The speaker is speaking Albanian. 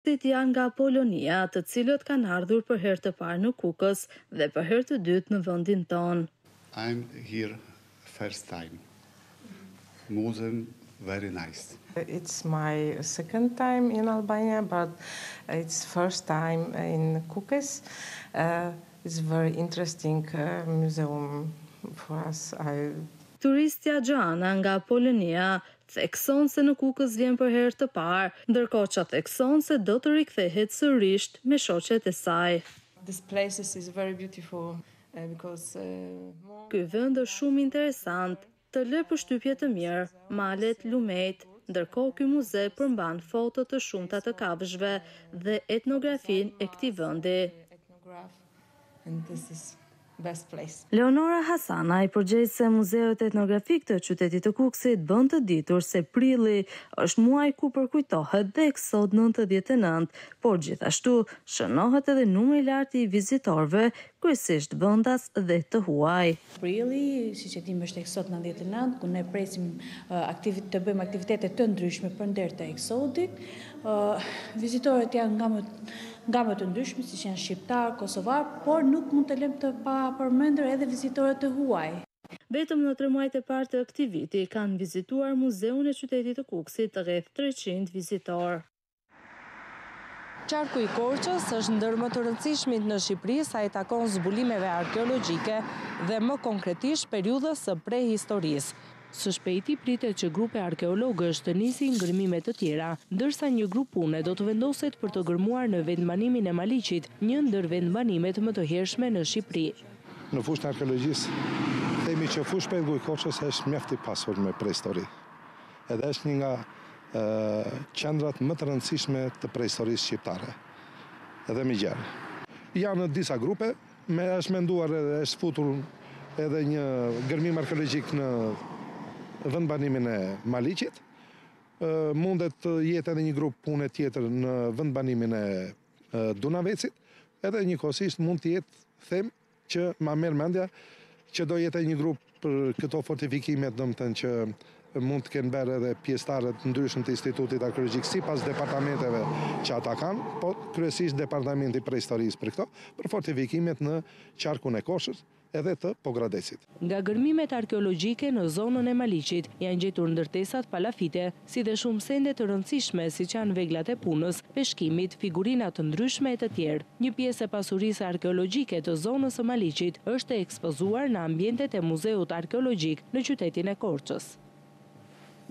Janë nga Polonia, të cilët kanë ardhur për herë të parë në Kukës dhe për herë të dytë në vendin tonë. I'm here first time. Museum very nice. It's my second time in Albania, but it's first time in Kukës. It's very interesting museum for us. Turistja Gjana nga Polonia thekson se në Kukës vjen për herë të parë, ndërkohë që thekson se do të rikthehet sërish me shoqet e saj. This place is very beautiful because Ky vend është shumë interesant, të lë përshtypje të mirë, malet, lumejt, ndërkohë ky muze përmban foto të shumta të kafshëve dhe etnografinë e këtij vendi. And this is best place. Leonora Hasanaj, përgjegjëse e Muzeut Etnografik të qytetit të Kukësit, bën të ditur se prilli është muaj ku përkujtohet dhe Eksod 99, por gjithashtu shënohet edhe numri i lartë i vizitorëve, kryesisht vendas dhe të huaj. Prilli, siç e dim, është Eksod 99, ku ne presim të bëjmë aktivitete të ndryshme përnder të Eksodit. Vizitorët janë nga më të ndryshme, si janë shqiptar, kosovar, por nuk mund të lëm të pa përmendur edhe vizitorët të huaj. Vetëm në 3 muajt e parë të këtij viti kanë vizituar muzeun e qytetit të Kukësit rreth 300 vizitorë. Qarku i Korçës është ndër më të rëndësishmit në Shqipëri sa i takon zbulimeve arkeologjike dhe më konkretisht periudhës së prehistorisë. Së shpejti pritet që grupe arkeologësh të nisin ngërmime të tjera, ndërsa një grup pune do të vendoset për të gërmuar në vendbanimin e Maliqit, një ndër vendbanimet më të hershme në Shqipëri. Në fushën e arkeologjisë, themi që fushë Pellgu i Korçës është mjaft i pasur me prehistori. Edhe është një nga qendrat më të rëndësishme të prehistorisë shqiptare, edhe më gjerë. Janë disa grupe, është menduar edhe është futur edhe një gërmim arkeologjik në vendbanimin e Maliqit. Mundet të jetë edhe një grup pune tjetër në vendbanimin e Dunavecit, edhe njëkohësisht mund të jetë, them, që ma merr mendja që do jetë një grup për këto fortifikimet, domethënë që mund të kenë bërë edhe pjesëtarët ndryshëm të Institutit Arkeologjik sipas departamenteve që ata kanë, po kryesisht departamenti prehistorisë për këto, për fortifikimet në qarkun e Korçës edhe të Pogradesit. Nga gërmimet arkeologjike në zonën e Maliqit janë gjetur ndërtesat palafite, si dhe shumë sende të rëndësishme siç janë veglat e punës, peshkimit, figurina të ndryshme e të tjerë. Një pjesë e pasurisë arkeologjike të zonës së Maliqit është e ekspozuar në ambientet e Muzeut Arkeologjik në qytetin e Korçës.